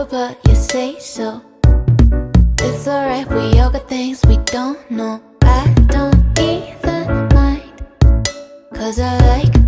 do, but you say so. It's alright, we all got things we don't know. I don't even mind, 'cause I like